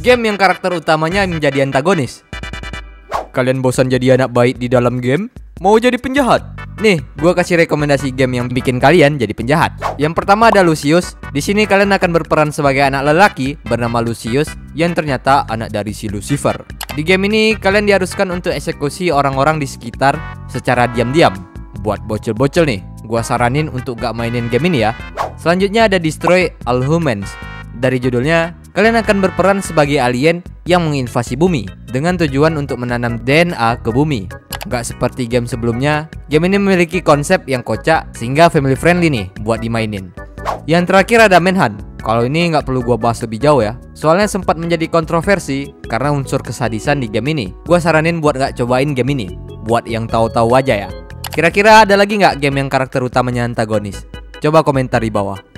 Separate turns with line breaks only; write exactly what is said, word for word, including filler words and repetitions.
game yang karakter utamanya menjadi antagonis. Kalian bosan jadi anak baik di dalam game? Mau jadi penjahat? Nih, gua kasih rekomendasi game yang bikin kalian jadi penjahat. Yang pertama ada Lucius. Di sini kalian akan berperan sebagai anak lelaki bernama Lucius yang ternyata anak dari si Lucifer. Di game ini kalian diharuskan untuk eksekusi orang-orang di sekitar secara diam-diam. Buat bocil-bocil nih, gua saranin untuk gak mainin game ini ya. Selanjutnya ada Destroy All Humans. Dari judulnya, kalian akan berperan sebagai alien yang menginvasi bumi dengan tujuan untuk menanam D N A ke bumi. Gak seperti game sebelumnya, game ini memiliki konsep yang kocak sehingga family friendly nih buat dimainin. Yang terakhir ada Manhunt. Kalau ini nggak perlu gua bahas lebih jauh ya, soalnya sempat menjadi kontroversi karena unsur kesadisan di game ini. Gua saranin buat nggak cobain game ini, buat yang tahu-tahu aja ya. Kira-kira ada lagi nggak game yang karakter utamanya antagonis? Coba komentar di bawah.